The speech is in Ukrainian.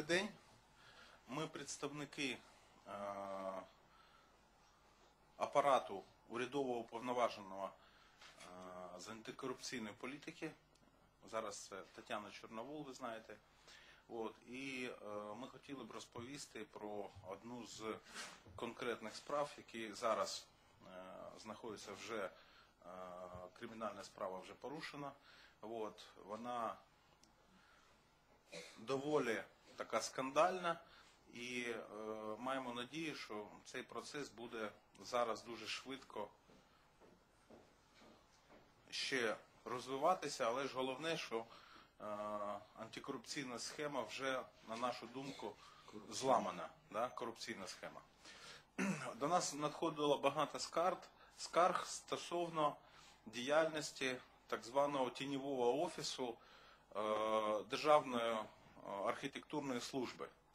день. Ми представники апарату урядового уповноваженого з антикорупційної політики. Зараз це Тетяна Чорновол, ви знаєте. І ми хотіли б розповісти про одну з конкретних справ, які зараз знаходяться вже, кримінальна справа вже порушена. Вона доволі така скандальна і маємо надію, що цей процес буде зараз дуже швидко ще розвиватися, але ж головне, що антикорупційна схема вже, на нашу думку, зламана, корупційна схема. До нас надходило багато скарг стосовно діяльності так званого тіньового офісу Державної архітектурної служби.